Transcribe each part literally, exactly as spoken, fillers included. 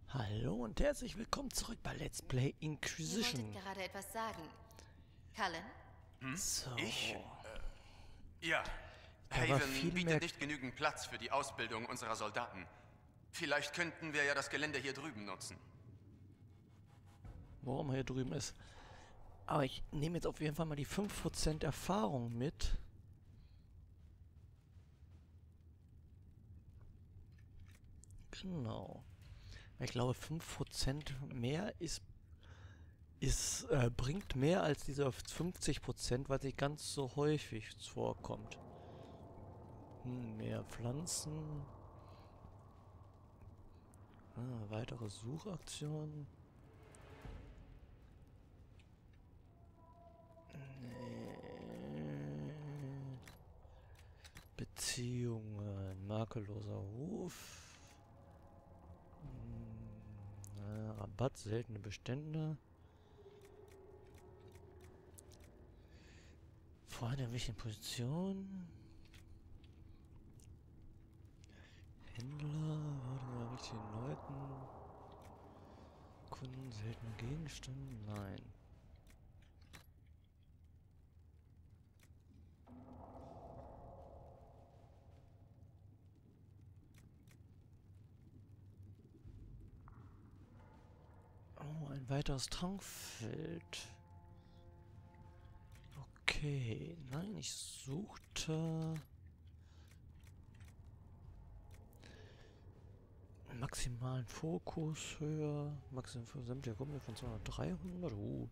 Hallo und herzlich willkommen zurück bei Let's Play Ihr Inquisition. wolltet gerade etwas sagen. Cullen? So, Ich? Äh, ja. da war Haven viel bietet mehr... nicht genügend Platz für die Ausbildung unserer Soldaten. Vielleicht könnten wir ja das Gelände hier drüben nutzen. Warum er hier drüben ist. Aber ich nehme jetzt auf jeden Fall mal die fünf Prozent Erfahrung mit. Genau. Ich glaube, fünf Prozent mehr ist, ist äh, bringt mehr als diese fünfzig Prozent, weil nicht ganz so häufig vorkommt. Hm, mehr Pflanzen. Ah, weitere Suchaktionen. Nee. Beziehungen. Makelloser Ruf. Hm, na, Rabatt, seltene Bestände. Freunde in welchen Positionen? Händler, warte mal, richtigen Leuten. Kunden, seltene Gegenstände? Nein. Oh, ein weiteres Trankfeld. Okay, nein, ich suchte... maximalen Fokus höher. Maximum für sämtliche Gruppen von zweihundert auf dreihundert. Uh.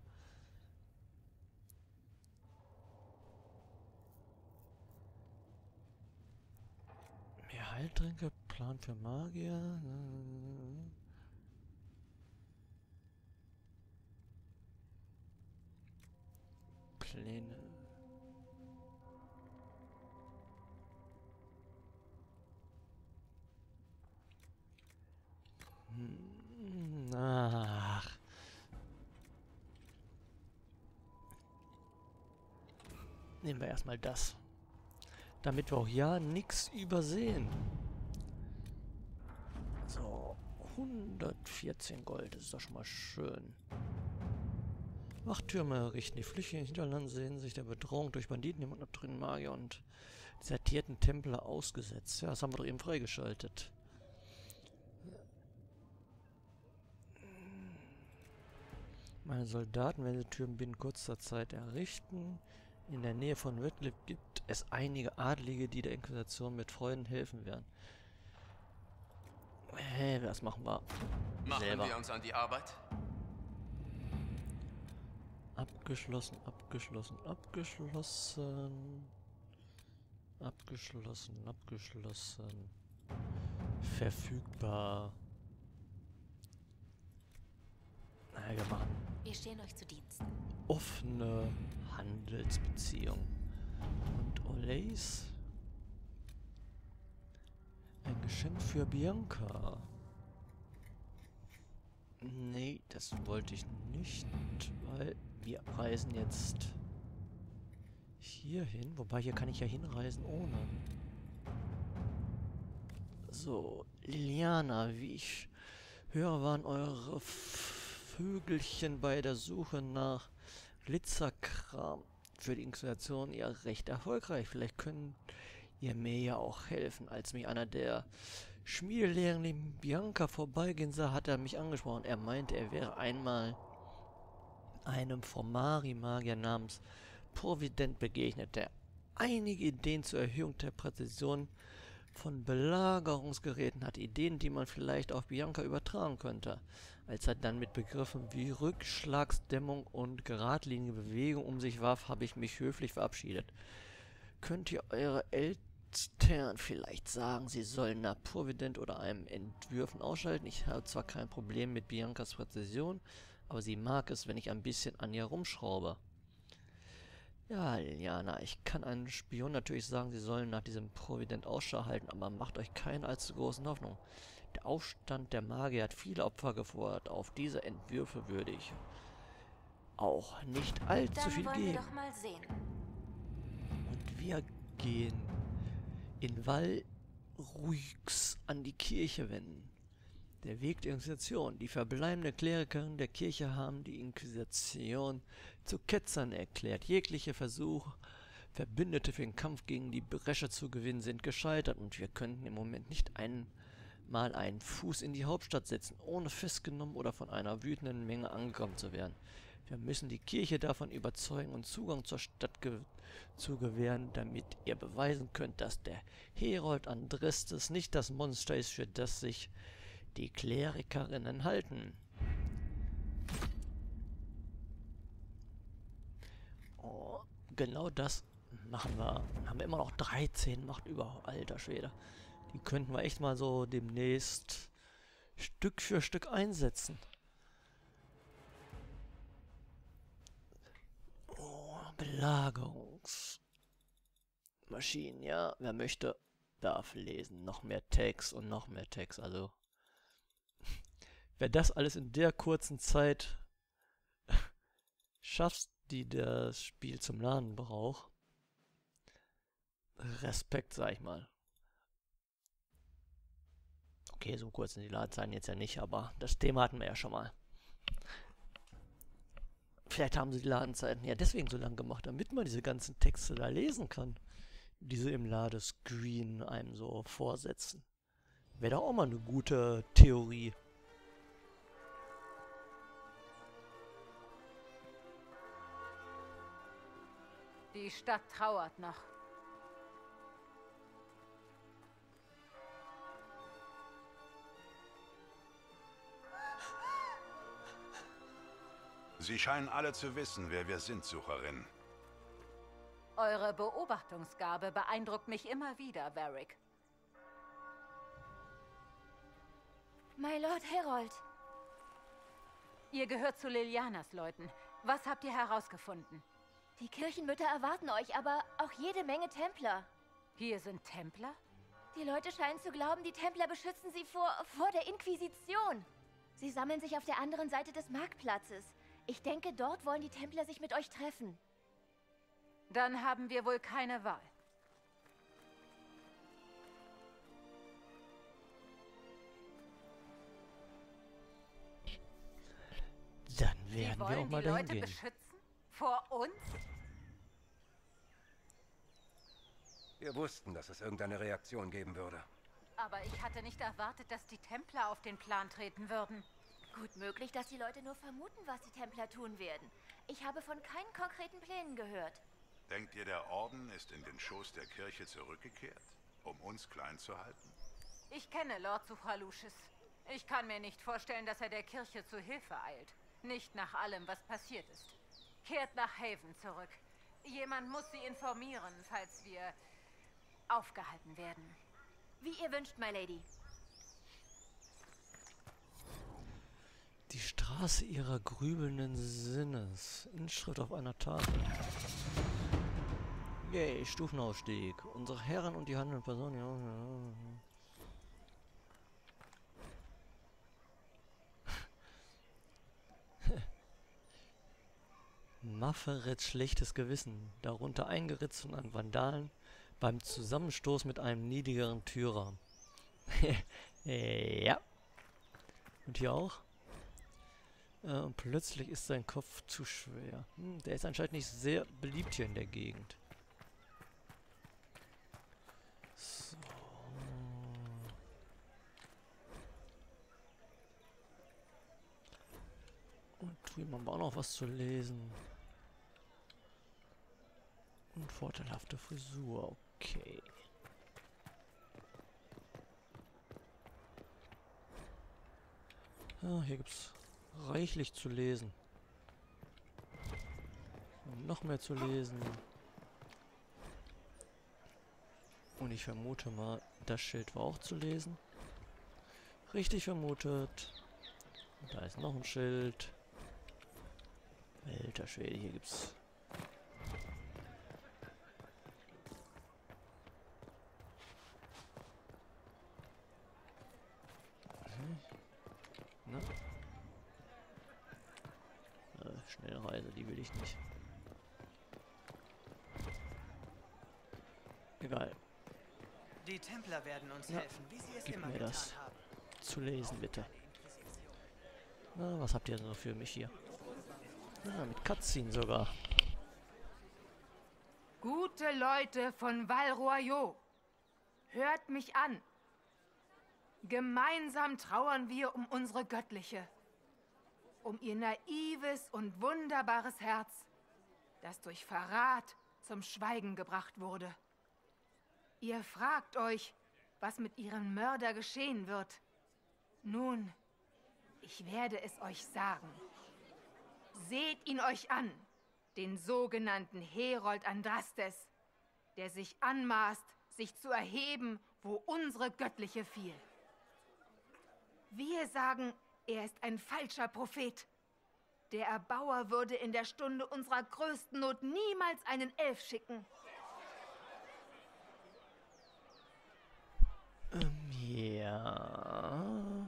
Mehr Heiltränke, Plan für Magier. Pläne. Hm, ach. Nehmen wir erstmal das. Damit wir auch ja nichts übersehen. So, hundertvierzehn Gold, das ist doch schon mal schön. Wachtürme richten die Flüchtlinge im Hinterland, sehen sich der Bedrohung durch Banditen, die unterdrückten Magier und desertierten Templer ausgesetzt. Ja, das haben wir doch eben freigeschaltet. Meine Soldaten werden die Türen binnen kurzer Zeit errichten. In der Nähe von Witlip gibt es einige Adlige, die der Inquisition mit Freuden helfen werden. Hey, das machen wir Machen selber. wir uns an die Arbeit? Abgeschlossen, abgeschlossen, abgeschlossen. Abgeschlossen, abgeschlossen. Verfügbar. Allgemein. Wir stehen euch zu Diensten. Offene Handelsbeziehung. Und Olays? Ein Geschenk für Bianca. Nee, das wollte ich nicht, weil wir reisen jetzt hier hin. Wobei, hier kann ich ja hinreisen ohne. So, Liliana, wie ich höre, waren eure Vögelchen bei der Suche nach Glitzerkram für die Inquisition ja recht erfolgreich. Vielleicht könnt ihr mir ja auch helfen. Als mich einer der Schmiedelehrlinge Bianca vorbeigehen sah, hat er mich angesprochen. Er meinte, er wäre einmal einem Formari-Magier namens Provident begegnet, der einige Ideen zur Erhöhung der Präzision von Belagerungsgeräten hat. Ideen, die man vielleicht auf Bianca übertragen könnte. Als er dann mit Begriffen wie Rückschlagsdämmung und geradlinige Bewegung um sich warf, habe ich mich höflich verabschiedet. Könnt ihr eure Eltern vielleicht sagen, sie sollen nach Provident oder einem Entwürfen ausschalten? Ich habe zwar kein Problem mit Biancas Präzision, aber sie mag es, wenn ich ein bisschen an ihr rumschraube. Ja, Liliana, ich kann einem Spion natürlich sagen, sie sollen nach diesem Provident Ausschau halten, aber macht euch keine allzu großen Hoffnungen. Der Aufstand der Magier hat viele Opfer gefordert. Auf diese Entwürfe würde ich auch nicht allzu Dann viel wollen geben. wir doch mal sehen. Und wir gehen in Val Ruix an die Kirche wenden. Der Weg der Inquisition. Die verbleibenden Klerikerinnen der Kirche haben die Inquisition zu Ketzern erklärt. Jegliche Versuche, Verbündete für den Kampf gegen die Bresche zu gewinnen, sind gescheitert und wir könnten im Moment nicht einmal einen Fuß in die Hauptstadt setzen, ohne festgenommen oder von einer wütenden Menge angegriffen zu werden. Wir müssen die Kirche davon überzeugen und Zugang zur Stadt ge zu gewähren, damit ihr beweisen könnt, dass der Herold Andrestes nicht das Monster ist, für das sich die Klerikerinnen halten. Oh, genau das machen wir. Haben wir immer noch dreizehn Macht über. Alter Schwede. Die könnten wir echt mal so demnächst Stück für Stück einsetzen. Oh, Belagerungsmaschinen, ja. Wer möchte, darf lesen. Noch mehr Text und noch mehr Text. Also, wer das alles in der kurzen Zeit schafft, die das Spiel zum Laden braucht, Respekt, sag ich mal. Okay, so kurz sind die Ladezeiten jetzt ja nicht, aber das Thema hatten wir ja schon mal. Vielleicht haben sie die Ladezeiten ja deswegen so lang gemacht, damit man diese ganzen Texte da lesen kann, die sie im Ladescreen einem so vorsetzen. Wäre doch auch mal eine gute Theorie. Die Stadt trauert noch. Sie scheinen alle zu wissen, wer wir sind, Sucherin. Eure Beobachtungsgabe beeindruckt mich immer wieder, Varric. My Lord Herold. Ihr gehört zu Lilianas Leuten. Was habt ihr herausgefunden? Die Kirchenmütter erwarten euch, aber auch jede Menge Templer. Hier sind Templer? Die Leute scheinen zu glauben, die Templer beschützen sie vor, vor der Inquisition. Sie sammeln sich auf der anderen Seite des Marktplatzes. Ich denke, dort wollen die Templer sich mit euch treffen. Dann haben wir wohl keine Wahl. Dann werden wir auch wollen mal die dahin Leute gehen. beschützen? Vor uns? Wir wussten, dass es irgendeine Reaktion geben würde. Aber ich hatte nicht erwartet, dass die Templer auf den Plan treten würden. Gut möglich, dass die Leute nur vermuten, was die Templer tun werden. Ich habe von keinen konkreten Plänen gehört. Denkt ihr, der Orden ist in den Schoß der Kirche zurückgekehrt, um uns klein zu halten? Ich kenne Lord Suchalushis. Ich kann mir nicht vorstellen, dass er der Kirche zu Hilfe eilt. Nicht nach allem, was passiert ist. Kehrt nach Haven zurück. Jemand muss sie informieren, falls wir aufgehalten werden. Wie ihr wünscht, my Lady. Die Straße ihrer grübelnden Sinnes. Inschrift auf einer Tafel. Yay, Stufenaufstieg. Unsere Herren und die handelnden Personen. Ja. Mafferets schlechtes Gewissen, darunter eingeritzt von einem Vandalen beim Zusammenstoß mit einem niedrigeren Türer. Ja. Und hier auch? Äh, und plötzlich ist sein Kopf zu schwer. Hm, der ist anscheinend nicht sehr beliebt hier in der Gegend. So. Und drüben haben wir auch noch was zu lesen. Und vorteilhafte Frisur, okay. Ja, hier gibt's reichlich zu lesen. Und noch mehr zu lesen. Und ich vermute mal, das Schild war auch zu lesen. Richtig vermutet. Und da ist noch ein Schild. Alter Schwede, hier gibt's... Na? Äh, Schnellreise, die will ich nicht. Egal. Die Templer werden uns Ja, helfen, wie sie es gib immer mir getan das. haben. vorzulesen, bitte. Na, was habt ihr denn so für mich hier? Ah, mit Cutscene sogar. Gute Leute von Val Royeaux, hört mich an. Gemeinsam trauern wir um unsere Göttliche. Um ihr naives und wunderbares Herz, das durch Verrat zum Schweigen gebracht wurde. Ihr fragt euch, was mit ihrem Mörder geschehen wird. Nun, ich werde es euch sagen. Seht ihn euch an, den sogenannten Herold Andrastes, der sich anmaßt, sich zu erheben, wo unsere Göttliche fiel. Wir sagen, er ist ein falscher Prophet. Der Erbauer würde in der Stunde unserer größten Not niemals einen Elf schicken. Ähm, ja.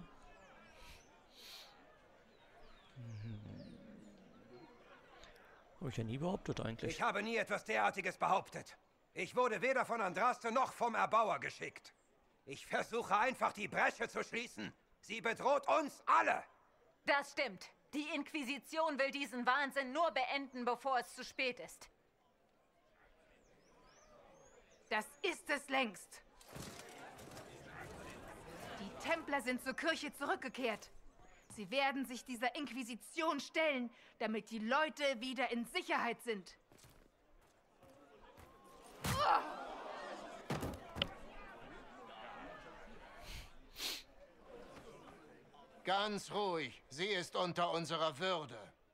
Hm. Habe ich ja nie behauptet eigentlich. Ich habe nie etwas derartiges behauptet. Ich wurde weder von Andraste noch vom Erbauer geschickt. Ich versuche einfach, die Bresche zu schließen. Sie bedroht uns alle. Das stimmt. Die Inquisition will diesen Wahnsinn nur beenden, bevor es zu spät ist. Das ist es längst. Die Templer sind zur Kirche zurückgekehrt. Sie werden sich dieser Inquisition stellen, damit die Leute wieder in Sicherheit sind. Ganz ruhig. Sie ist unter unserer Würde.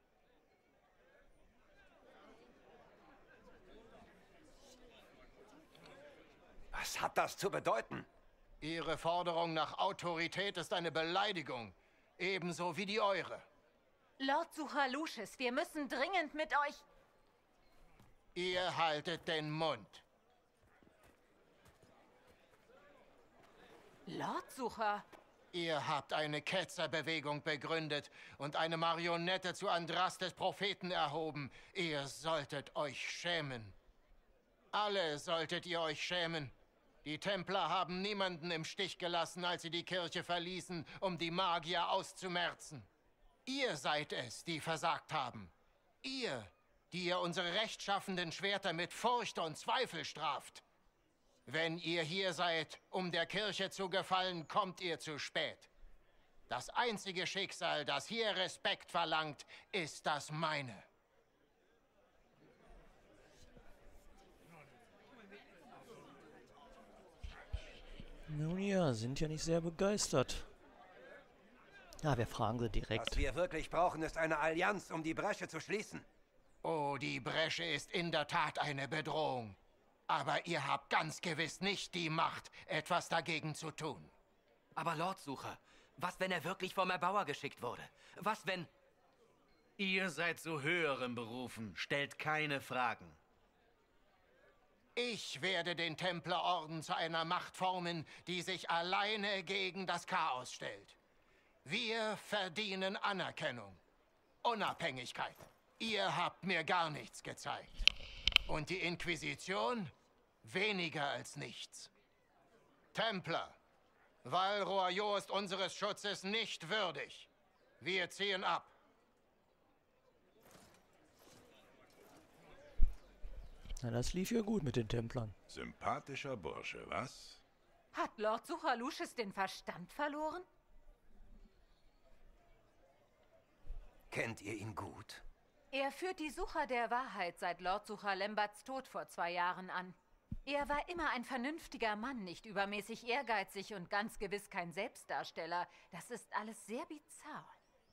Was hat das zu bedeuten? Ihre Forderung nach Autorität ist eine Beleidigung. Ebenso wie die eure. Lord Suchalushis, wir müssen dringend mit euch... Ihr haltet den Mund. Lord Sucher... Ihr habt eine Ketzerbewegung begründet und eine Marionette zu Andrastes Propheten erhoben. Ihr solltet euch schämen. Alle solltet ihr euch schämen. Die Templer haben niemanden im Stich gelassen, als sie die Kirche verließen, um die Magier auszumerzen. Ihr seid es, die versagt haben. Ihr, die ihr unsere rechtschaffenden Schwerter mit Furcht und Zweifel straft. Wenn ihr hier seid, um der Kirche zu gefallen, kommt ihr zu spät. Das einzige Schicksal, das hier Respekt verlangt, ist das meine. Nun ja, sind ja nicht sehr begeistert. Ja, wir fragen sie direkt. Was wir wirklich brauchen, ist eine Allianz, um die Bresche zu schließen. Oh, die Bresche ist in der Tat eine Bedrohung. Aber ihr habt ganz gewiss nicht die Macht, etwas dagegen zu tun. Aber Lordsucher, was, wenn er wirklich vom Erbauer geschickt wurde? Was, wenn... Ihr seid zu Höherem berufen, stellt keine Fragen. Ich werde den Templerorden zu einer Macht formen, die sich alleine gegen das Chaos stellt. Wir verdienen Anerkennung, Unabhängigkeit. Ihr habt mir gar nichts gezeigt. Und die Inquisition? Weniger als nichts. Templer, Val Royeaux ist unseres Schutzes nicht würdig. Wir ziehen ab. Na, das lief ja gut mit den Templern. Sympathischer Bursche, was? Hat Lord Suchalushis den Verstand verloren? Kennt ihr ihn gut? Er führt die Sucher der Wahrheit seit Lord Suchalemberts Tod vor zwei Jahren an. Er war immer ein vernünftiger Mann, nicht übermäßig ehrgeizig und ganz gewiss kein Selbstdarsteller. Das ist alles sehr bizarr.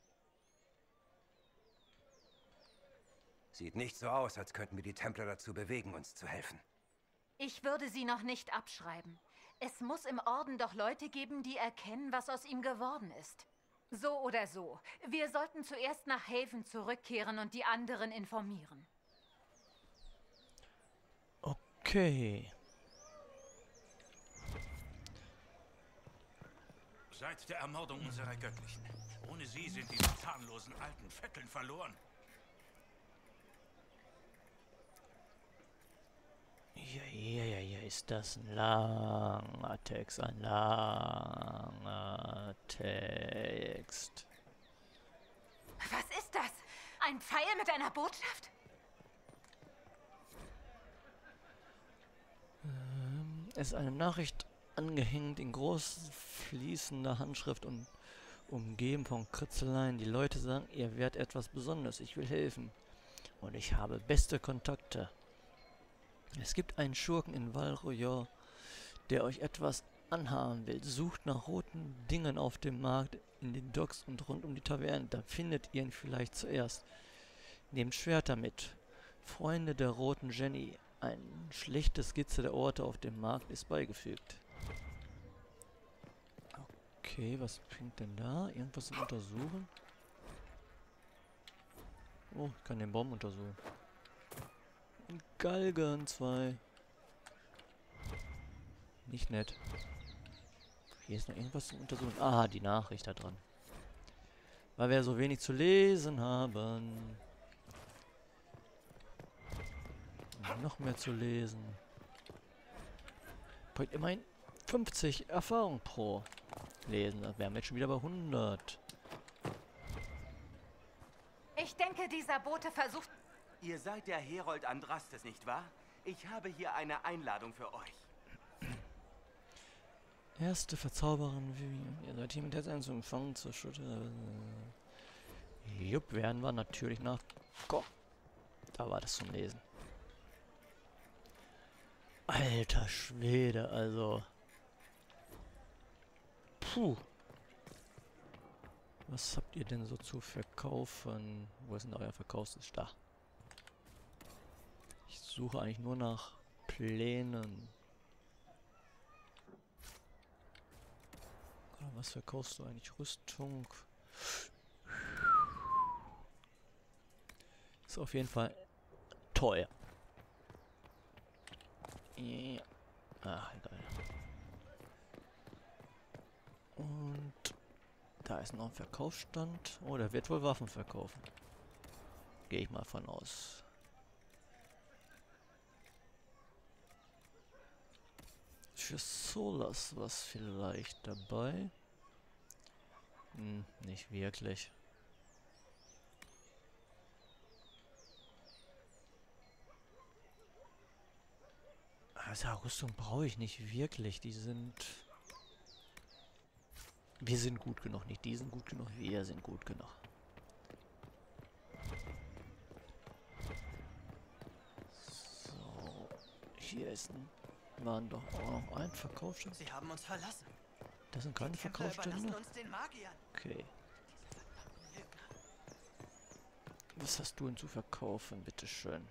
Sieht nicht so aus, als könnten wir die Templer dazu bewegen, uns zu helfen. Ich würde sie noch nicht abschreiben. Es muss im Orden doch Leute geben, die erkennen, was aus ihm geworden ist. So oder so. Wir sollten zuerst nach Haven zurückkehren und die anderen informieren. Okay. Seit der Ermordung unserer Göttlichen. Ohne sie sind diese zahnlosen alten Vetteln verloren. Uiuiuiui, ist das ein langer Text, ein langer Text. Was ist das? Ein Pfeil mit einer Botschaft? Ähm, es ist eine Nachricht angehängt in groß fließender Handschrift und umgeben von Kritzeleien. Die Leute sagen, ihr werdet etwas Besonderes, ich will helfen. Und ich habe beste Kontakte. Es gibt einen Schurken in Val Royeaux, der euch etwas anhaben will. Sucht nach roten Dingen auf dem Markt, in den Docks und rund um die Taverne. Da findet ihr ihn vielleicht zuerst. Nehmt Schwerter mit. Freunde der roten Jenny. Eine schlechte Skizze der Orte auf dem Markt ist beigefügt. Okay, was bringt denn da? Irgendwas zum Untersuchen? Oh, ich kann den Baum untersuchen. Galgen zwei. Nicht nett. Hier ist noch irgendwas zum Untersuchen. Ah, die Nachricht da dran. Weil wir so wenig zu lesen haben. Noch mehr zu lesen. Bringt immerhin fünfzig Erfahrung pro Lesen. Da wären wir jetzt schon wieder bei hundert. Ich denke, dieser Bote versucht... Ihr seid der Herold Andrastes, nicht wahr? Ich habe hier eine Einladung für euch. Erste Verzauberin, wie ihr seid hier mit der Sein zu empfangen, zur Schütte. Jupp, werden wir natürlich nach... Komm. Da war das zum Lesen. Alter Schwede, also... Puh. Was habt ihr denn so zu verkaufen? Wo ist denn euer Verkaufstisch? Da. Ich suche eigentlich nur nach Plänen. Was verkaufst du eigentlich? Rüstung. Ist auf jeden Fall teuer. Ja. Ach, egal. Und da ist noch ein Verkaufsstand. Oh, der wird wohl Waffen verkaufen. Gehe ich mal von aus. Für Solas was vielleicht dabei? Hm, nicht wirklich. Also Rüstung brauche ich nicht wirklich. Die sind... Wir sind gut genug. Nicht die sind gut genug. Wir sind gut genug. So. Hier ist ein... Waren doch auch noch ein Verkaufsstand. Sie haben uns verlassen. Das sind keine Verkaufsstände? uns den Magiern. Okay. Was hast du denn zu verkaufen, bitteschön?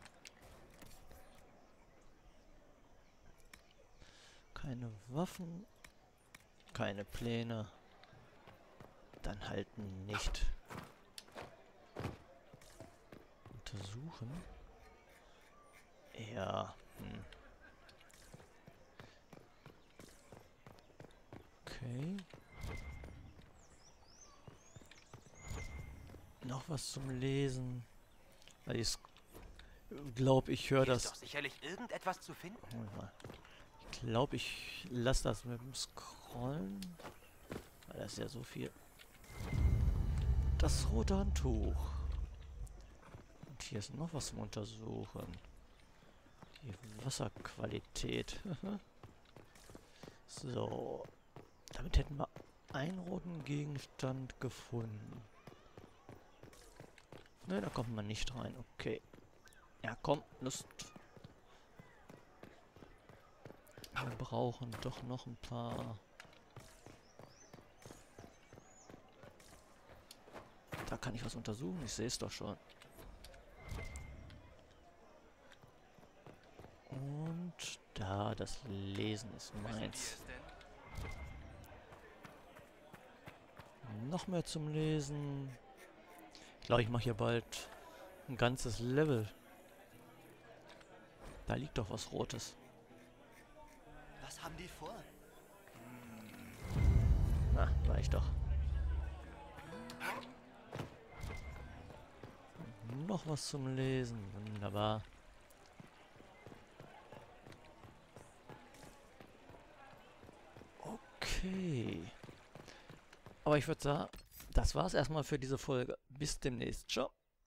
Keine Waffen. Keine Pläne. Dann halt nicht. Untersuchen. Ja. Hm. Okay. Noch was zum Lesen. Weil ich glaube, ich höre das. Ist doch sicherlich irgendetwas zu finden. Ich glaube, ich lasse das mit dem Scrollen. Weil das ist ja so viel. Das rote Handtuch. Und hier ist noch was zum Untersuchen. Die Wasserqualität. So. Damit hätten wir einen roten Gegenstand gefunden. Ne, da kommt man nicht rein. Okay. Ja, komm, Lust. Wir brauchen doch noch ein paar. Da kann ich was untersuchen. Ich sehe es doch schon. Und da, das Lesen ist meins. Noch mehr zum Lesen. Ich glaube, ich mache hier bald ein ganzes Level. Da liegt doch was Rotes. Was haben die vor? Na, war ich doch. Noch was zum Lesen. Wunderbar. Okay. Aber ich würde sagen, das war's erstmal für diese Folge. Bis demnächst. Ciao.